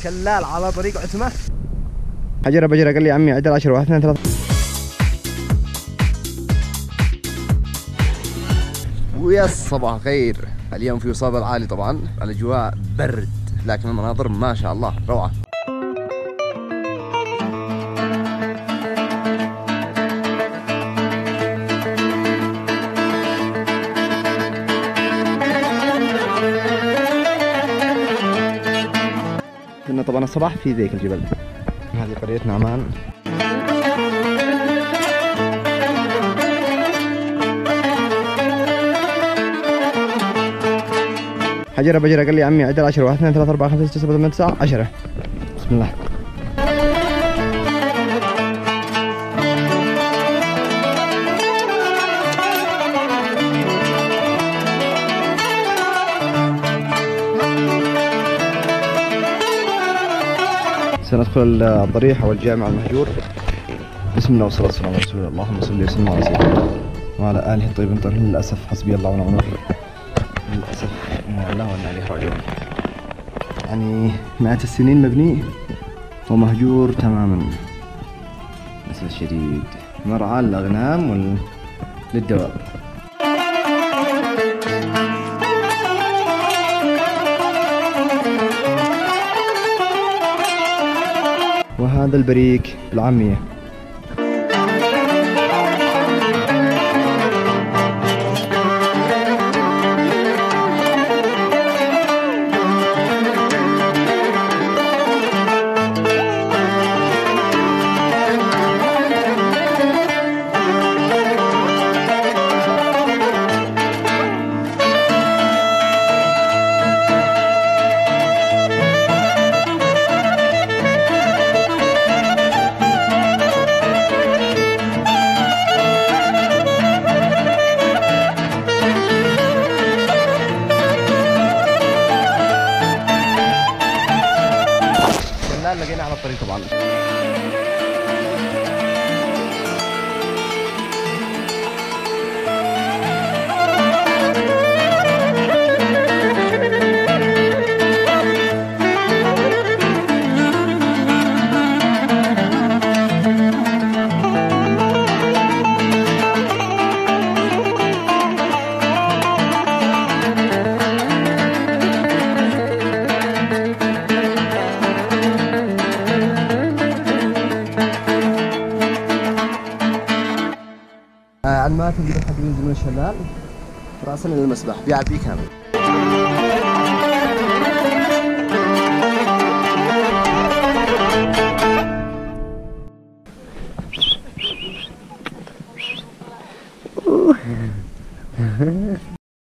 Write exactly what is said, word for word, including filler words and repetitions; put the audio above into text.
شلال على طريق عتمة. حجره بجره قال لي عمي عد العشر واحد اثنين ثلاثة. ويا صباح الخير. اليوم في وصال العالي طبعا، الاجواء برد لكن المناظر ما شاء الله روعة. كنا طبعا الصباح في ذيك الجبل. هذه قرية نعمان. حجره بجره قال لي عمي عد العشر واحد اثنين ثلاثة أربعة خمسة ستة سبعة ثمانية تسعة عشرة. بسم الله. سندخل الضريح او الجامع المهجور. بسم الله والصلاة والسلام على رسول الله. اللهم صل وسلم على سيدنا وعلى اله الطيبين الطاهرين. للاسف حسبي الله ونعم الوكيل. للاسف انا لله وانا اليه راجعون. يعني مئات السنين مبني ومهجور تماما للاسف الشديد. مرعى للاغنام وال... للدواب. وهذا البريك العامية. لقينا على الطريق طبعا. عن ما تنقل حق ينزل من الشلال راسا للمسبح بيعبي كامل.